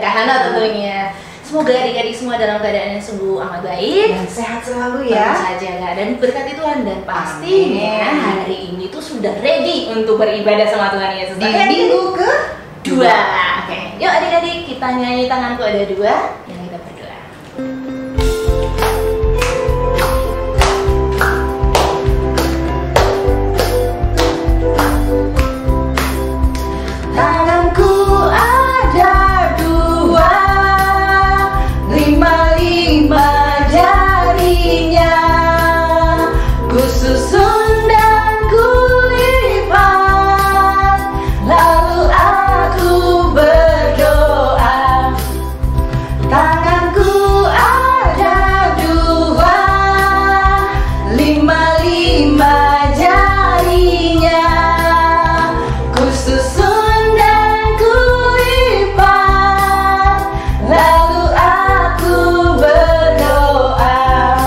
Kak Hana tentunya. Semoga adik-adik semua dalam keadaan yang sungguh amat baik dan sehat selalu ya. Tentu saja Kak, dan berkati Tuhan dan pastinya hari ini tuh sudah ready untuk beribadah sama Tuhan Yesus. Di minggu kedua. Oke, yuk adik-adik kita nyanyi tanganku ada dua. Yang kita berdoa. Tanganku ada dua, 5 jarinya, ku susun dan ku lipat, lalu aku berdoa. Tanganku ada dua, 5 jarinya, ku susun dan ku lipat, lalu aku berdoa.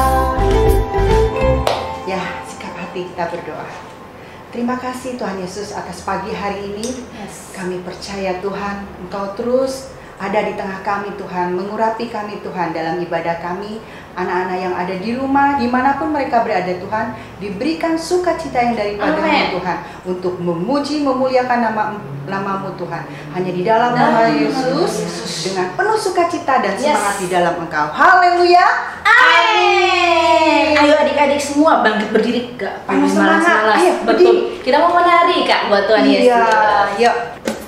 Ya, sikap hati kita berdoa. Terima kasih Tuhan Yesus atas pagi hari ini. Kami percaya Tuhan, Engkau terus ada di tengah kami Tuhan, mengurapi kami Tuhan dalam ibadah kami. Anak-anak yang ada di rumah, dimanapun mereka berada Tuhan, diberikan sukacita yang daripada-Mu Tuhan, untuk memuji, memuliakan nama-Mu Tuhan. Hanya di dalam nama Yesus, dengan penuh sukacita dan semangat di dalam Engkau. Haleluya. Amin. Ayo adik-adik semua bangkit berdiri, gak Penuh panas semangat. Ayo, betul. berdiri. Kita mau menari Kak buat Tuhan Yesus. Iya, yuk.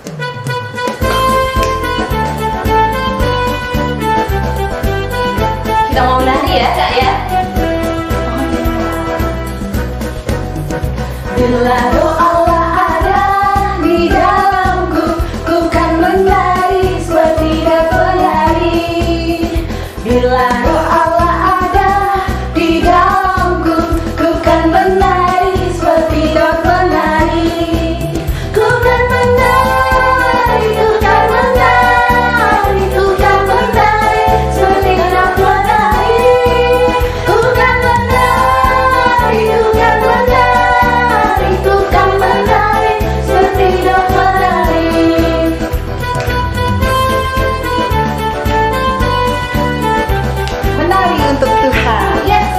Kita mau menari ya Kak ya. Bila roh Allah ada di dalamku, ku kan menari seperti penari. Bila roh Allah ada di dalamku, ku kan menari seperti penari. Ku kan menari, ku kan menari, ku kan menari seperti penari. Ku kan menari, ku kan menari, ku kan menari seperti penari. Menari untuk Tuhan. Yes.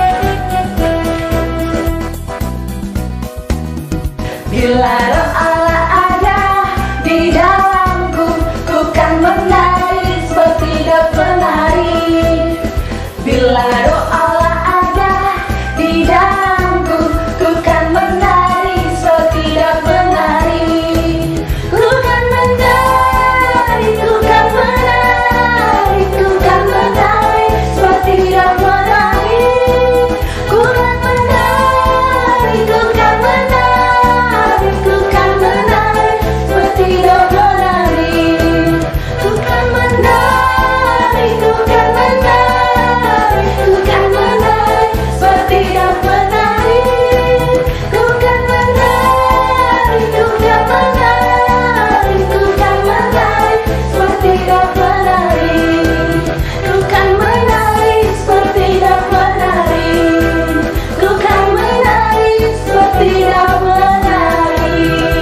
Bila roh Allah ada di dalamku, ku kan menari seperti penari. Bila roh Allah ada di dalamku, ku kan menari seperti penari. Ku kan menari, ku kan menari, ku kan menari seperti penari. Ku kan menari, ku kan menari, ku kan menari seperti penari. Ku kan menari, ku kan menari, ku kan menari seperti penari. Ku kan menari, ku kan menari, ku kan menari seperti penari. Ku kan menari seperti penari. Ku kan menari seperti penari.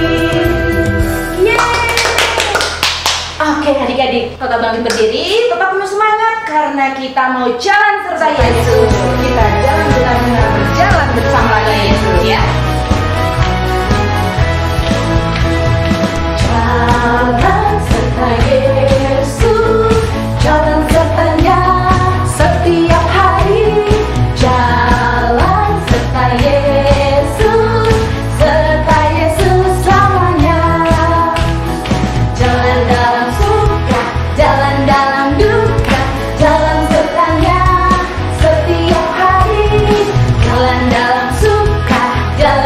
Oke adik-adik, tetap bangkit berdiri, tetap penuh semangat karena kita mau jalan serta Yesus. Kita jalan benar-benar berjalan bersama Yesus ya. Jalan serta Yesus, jalan sertanya setiap hari. Jalan serta Yesus selamanya. Jalan dalam suka, jalan dalam duka, jalan sertanya setiap hari. Jalan dalam suka, jalan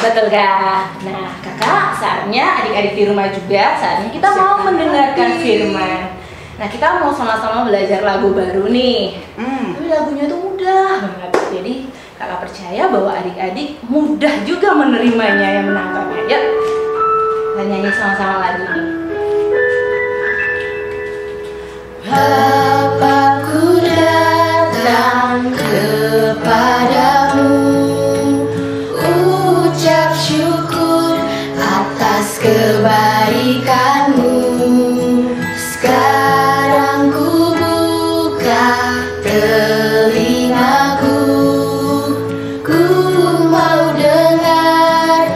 Betulkah? Nah, kakak, saatnya adik-adik di rumah juga, saatnya kita mau mendengarkan firman. Nah, kita mau sama-sama belajar lagu baru nih. Tapi lagunya itu mudah banget. Jadi, kakak percaya bahwa adik-adik mudah juga menerimanya yang menangkapnya. Yuk, kita nyanyi sama-sama lagu ini. Bapakku datang kepadamu, ucap syukur atas kebaikanmu. Sekarang ku buka telingaku, ku mau dengar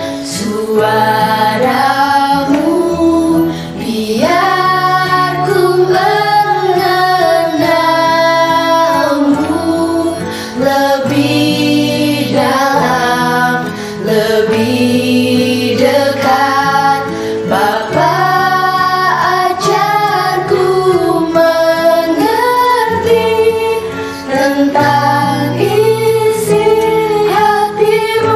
suaramu, biar ku mengenalmu lebih dalam, lebih dekat. Bapa, ajarku mengerti tentang isi hatimu.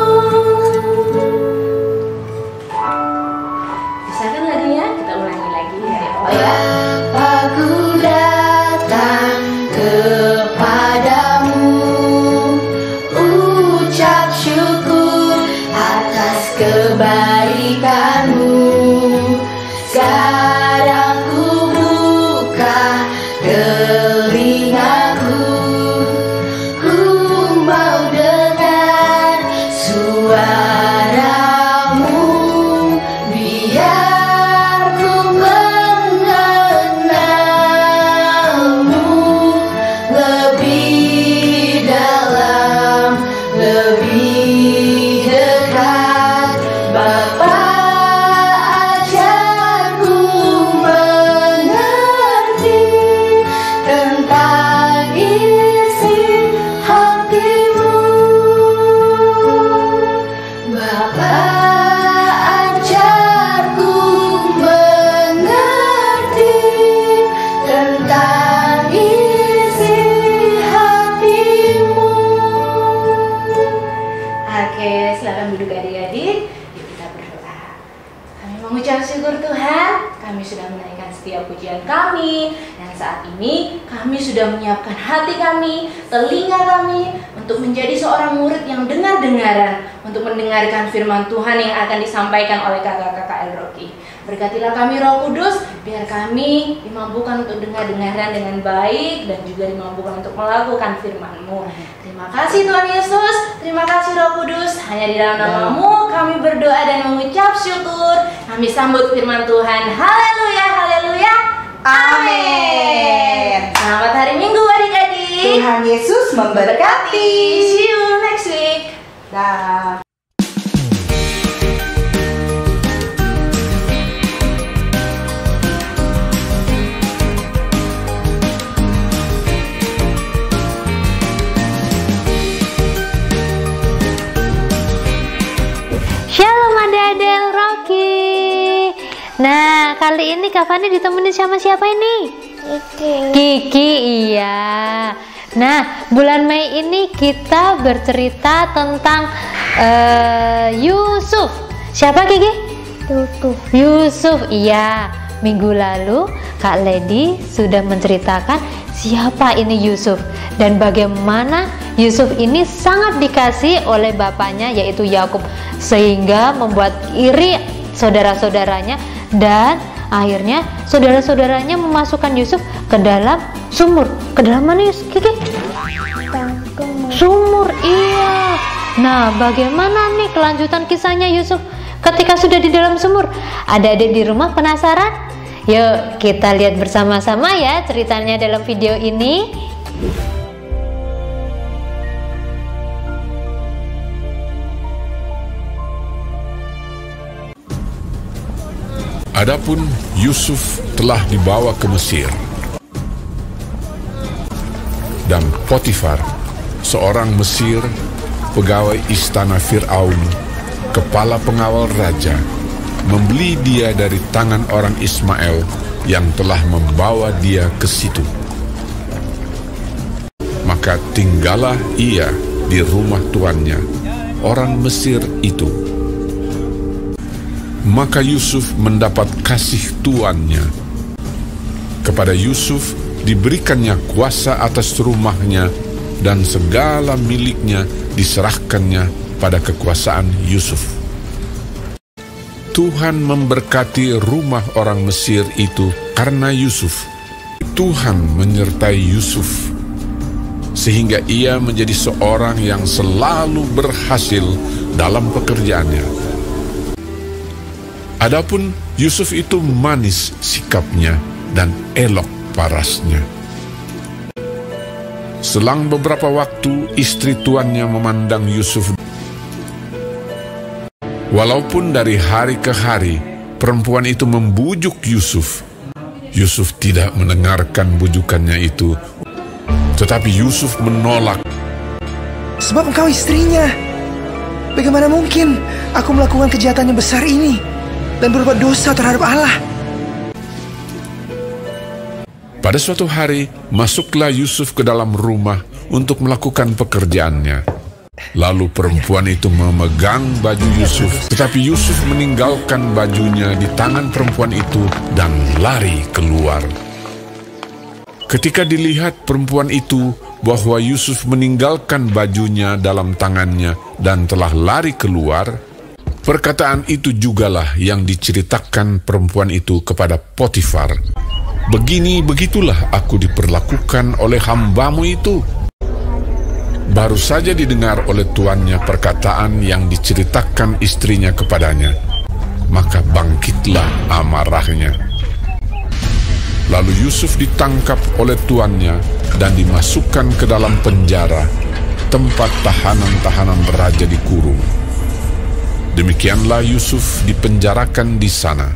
Bisa kan lagunya? Kita ulangi lagi dari awal ya. Bapakku datang kepadamu, ucap syukur atas kebaikanmu. Sekarang ku buka telingaku, ku mau dengar suaramu, biar ku mengenalmu lebih dalam, lebih dekat. Bapa, ajarku mengerti tentang isi hatimu. Bapa, ajarku mengerti tentang isi hatimu. Oke, silakan duduk adik-adik. Yuk kita berdoa. Kami mengucap syukur Tuhan, kami sudah menaikkan setiap pujian kami. Dan saat ini kami sudah menyiapkan hati kami, telinga kami untuk menjadi seorang murid yang dengar-dengaran, untuk mendengarkan firman Tuhan yang akan disampaikan oleh kakak-kakak El Rocky. Berkatilah kami Roh Kudus, biar kami dimampukan untuk dengar-dengaran dengan baik dan juga dimampukan untuk melakukan firman-Mu. Terima kasih Tuhan Yesus, terima kasih Roh Kudus. Hanya di dalam nama-Mu kami berdoa dan mengucap syukur. Kami sambut firman Tuhan. Haleluya, haleluya. Amin. Selamat hari Minggu adik-adik. Tuhan Yesus memberkati. See you next week. Dah. Shalom adik-adik El Rocky. Nah, kali ini Kak Fani ditemenin sama siapa ini? Kiki, iya. Nah, bulan Mei ini kita bercerita tentang Yusuf. Siapa Kiki? Yusuf, iya. Minggu lalu Kak Lady sudah menceritakan siapa ini Yusuf dan bagaimana Yusuf ini sangat dikasih oleh bapaknya yaitu Yakub, sehingga membuat iri saudara-saudaranya dan akhirnya saudara-saudaranya memasukkan Yusuf ke dalam sumur. Ke dalam mana Yusuf? Kiki? Sumur, iya. Nah, bagaimana nih kelanjutan kisahnya Yusuf ketika sudah di dalam sumur? Adik-adik di rumah penasaran? Yuk kita lihat bersama-sama ya ceritanya dalam video ini. Adapun Yusuf telah dibawa ke Mesir, dan Potifar, seorang Mesir, pegawai istana Fir'aun, kepala pengawal raja, membeli dia dari tangan orang Ismail yang telah membawa dia ke situ. Maka tinggallah ia di rumah tuannya orang Mesir itu. Maka Yusuf mendapat kasih tuannya. Kepada Yusuf diberikannya kuasa atas rumahnya, dan segala miliknya diserahkannya pada kekuasaan Yusuf. Tuhan memberkati rumah orang Mesir itu karena Yusuf. Tuhan menyertai Yusuf, sehingga ia menjadi seorang yang selalu berhasil dalam pekerjaannya. Adapun Yusuf itu manis sikapnya dan elok parasnya. Selang beberapa waktu, istri tuannya memandang Yusuf. Walaupun dari hari ke hari perempuan itu membujuk Yusuf, Yusuf tidak mendengarkan bujukannya itu. Tetapi Yusuf menolak. Sebab engkau istrinya. Bagaimana mungkin aku melakukan kejahatan yang besar ini dan berbuat dosa terhadap Allah? Pada suatu hari, masuklah Yusuf ke dalam rumah untuk melakukan pekerjaannya. Lalu perempuan itu memegang baju Yusuf, tetapi Yusuf meninggalkan bajunya di tangan perempuan itu dan lari keluar. Ketika dilihat perempuan itu bahwa Yusuf meninggalkan bajunya dalam tangannya dan telah lari keluar, perkataan itu jugalah yang diceritakan perempuan itu kepada Potifar. Begitulah aku diperlakukan oleh hambamu itu. Baru saja didengar oleh tuannya perkataan yang diceritakan istrinya kepadanya, maka bangkitlah amarahnya. Lalu Yusuf ditangkap oleh tuannya dan dimasukkan ke dalam penjara, tempat tahanan-tahanan raja dikurung. Demikianlah Yusuf dipenjarakan di sana.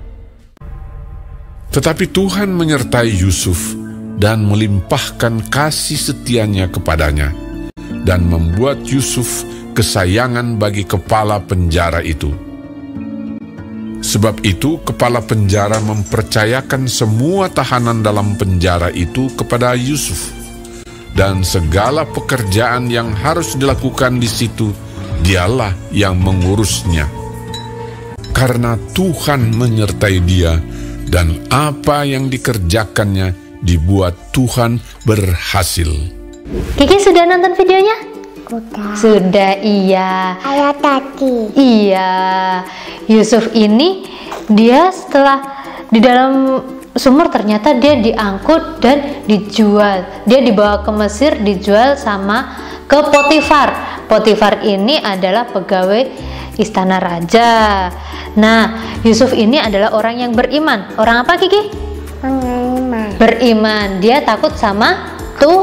Tetapi Tuhan menyertai Yusuf dan melimpahkan kasih setianya kepadanya, dan membuat Yusuf kesayangan bagi kepala penjara itu. Sebab itu kepala penjara mempercayakan semua tahanan dalam penjara itu kepada Yusuf, dan segala pekerjaan yang harus dilakukan di situ dialah yang mengurusnya. Karena Tuhan menyertai dia, dan apa yang dikerjakannya dibuat Tuhan berhasil. Kiki sudah nonton videonya? Sudah, iya. Ayah tadi. Iya. Yusuf ini dia setelah di dalam sumur ternyata dia diangkut dan dijual. Dia dibawa ke Mesir, dijual sama ke Potifar. Potifar ini adalah pegawai istana raja. Nah, Yusuf ini adalah orang yang beriman. Orang apa, Kiki? Beriman. Dia takut sama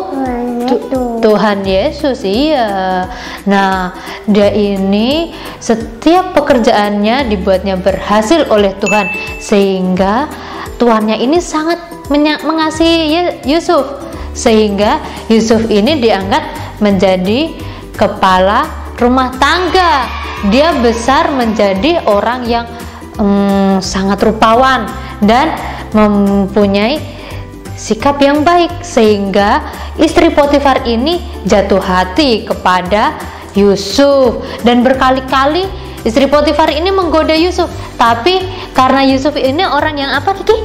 Tuhan Yesus, iya. Nah, dia ini setiap pekerjaannya dibuatnya berhasil oleh Tuhan, sehingga tuannya ini sangat mengasihi Yusuf, sehingga Yusuf ini diangkat menjadi kepala rumah tangga. Dia besar menjadi orang yang sangat rupawan dan mempunyai sikap yang baik, sehingga istri Potifar ini jatuh hati kepada Yusuf, dan berkali-kali istri Potifar ini menggoda Yusuf. Tapi karena Yusuf ini orang yang apa, Kiki?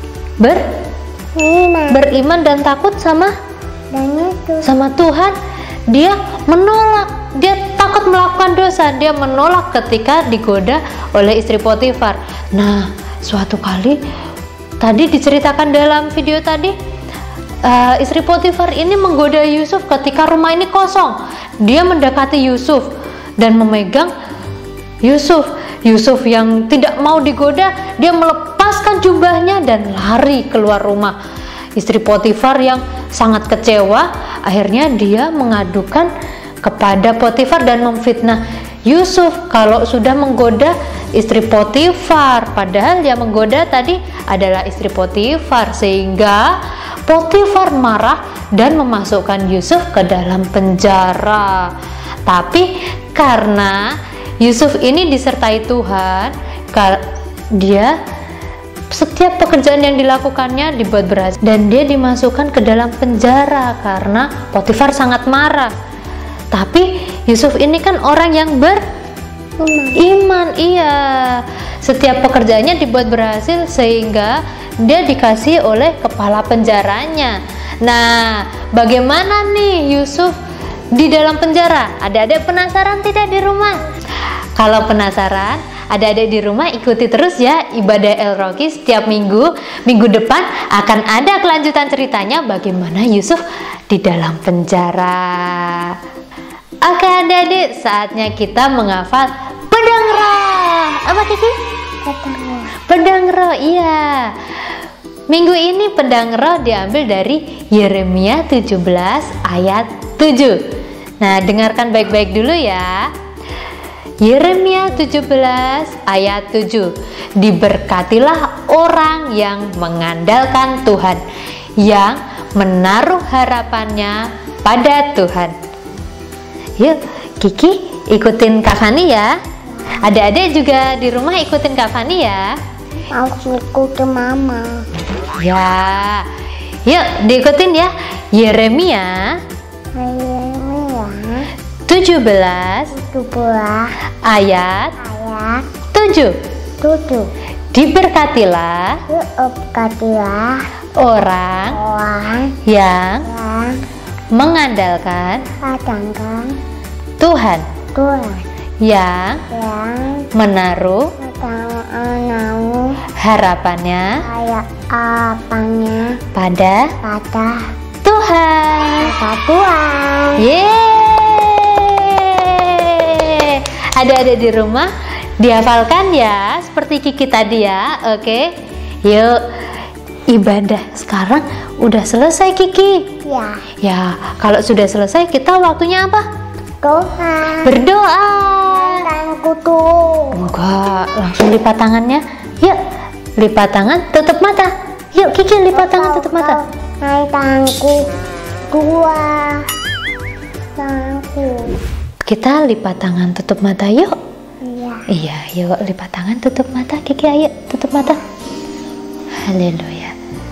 Beriman dan takut sama Tuhan. Dia menolak, dia takut melakukan dosa, dia menolak ketika digoda oleh istri Potifar. Nah, suatu kali tadi diceritakan dalam video tadi, istri Potifar ini menggoda Yusuf ketika rumah ini kosong. Dia mendekati Yusuf dan memegang Yusuf. Yusuf yang tidak mau digoda, dia melepaskan jubahnya dan lari keluar rumah. Istri Potifar yang sangat kecewa, akhirnya dia mengadukan kepada Potifar dan memfitnah Yusuf kalau sudah menggoda istri Potifar, padahal yang menggoda tadi adalah istri Potifar, sehingga Potifar marah dan memasukkan Yusuf ke dalam penjara. Tapi karena Yusuf ini disertai Tuhan, dia setiap pekerjaan yang dilakukannya dibuat berhasil, dan dia dimasukkan ke dalam penjara karena Potifar sangat marah. Tapi Yusuf ini kan orang yang beriman. Iya, setiap pekerjaannya dibuat berhasil sehingga dia dikasih oleh kepala penjaranya. Nah, bagaimana nih Yusuf di dalam penjara? Adik-adik penasaran tidak di rumah? Kalau penasaran, adik-adik di rumah ikuti terus ya ibadah El Rocky setiap minggu. Minggu depan akan ada kelanjutan ceritanya bagaimana Yusuf di dalam penjara. Oke adik-adik, saatnya kita menghafal pedang roh. Apa Kiki? Pedang roh, iya. Minggu ini pedang roh diambil dari Yeremia 17 ayat 7. Nah, dengarkan baik-baik dulu ya. Yeremia 17 ayat 7. Diberkatilah orang yang mengandalkan Tuhan, yang menaruh harapannya pada Tuhan. Yuk, Kiki ikutin Kak Fani ya. Adik-adik juga di rumah ikutin Kak Fani ya. Mau ikutin mama. Ya, yuk diikutin ya. Yeremia 17 ayat 7. Diberkatilah orang yang mengandalkan Tuhan, yang menaruh harapannya pada Tuhan. Yeay! Adik-adik di rumah dihafalkan ya seperti Kiki tadi ya. Oke, yuk ibadah sekarang udah selesai Kiki. Ya, kalau sudah selesai kita waktunya apa? Berdoa. Enggak, langsung lipat tangannya. Yuk, lipat tangan, tutup mata. Yuk Kiki lipat tangan, tutup mata. Kita lipat tangan, tutup mata yuk. Iya, yuk lipat tangan, tutup mata. Kiki ayo tutup mata. Haleluya.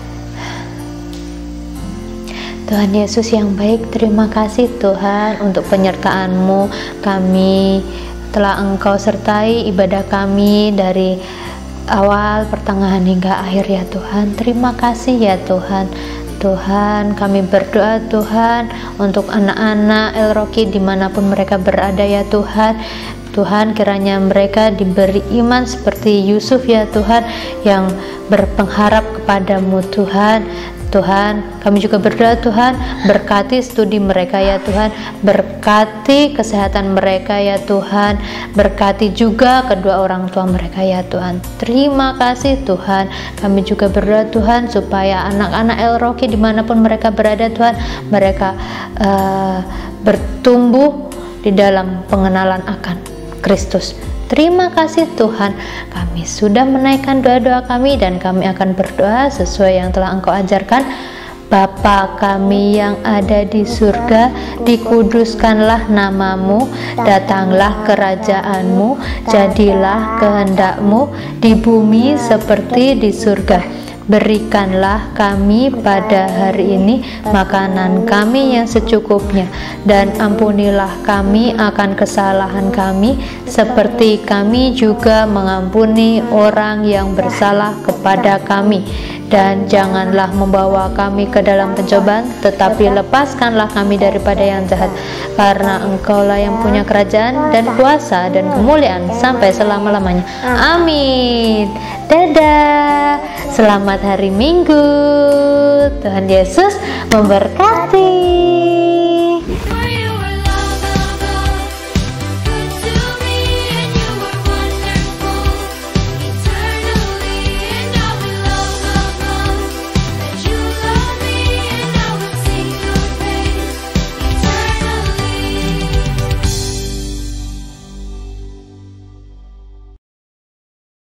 Tuhan Yesus yang baik, terima kasih Tuhan untuk penyertaan-Mu. Kami telah Engkau sertai ibadah kami dari awal, pertengahan hingga akhir ya Tuhan. Terima kasih ya Tuhan. Tuhan, kami berdoa Tuhan untuk anak-anak El Rocky dimanapun mereka berada ya Tuhan. Tuhan, kiranya mereka diberi iman seperti Yusuf ya Tuhan, yang berpengharap kepadamu Tuhan. Tuhan, kami juga berdoa Tuhan, berkati studi mereka ya Tuhan, berkati kesehatan mereka ya Tuhan, berkati juga kedua orang tua mereka ya Tuhan. Terima kasih Tuhan. Kami juga berdoa Tuhan supaya anak-anak El Rocky dimanapun mereka berada Tuhan, mereka bertumbuh di dalam pengenalan akan Kristus. Terima kasih Tuhan, kami sudah menaikkan doa-doa kami dan kami akan berdoa sesuai yang telah Engkau ajarkan. Bapa kami yang ada di surga, dikuduskanlah namamu, datanglah kerajaanmu, jadilah kehendak-Mu di bumi seperti di surga. Berikanlah kami pada hari ini makanan kami yang secukupnya, dan ampunilah kami akan kesalahan kami seperti kami juga mengampuni orang yang bersalah kepada kami. Dan janganlah membawa kami ke dalam pencobaan, tetapi lepaskanlah kami daripada yang jahat, karena Engkaulah yang punya kerajaan dan kuasa dan kemuliaan sampai selama-lamanya. Amin. Dadah. Selamat hari Minggu. Tuhan Yesus memberkati.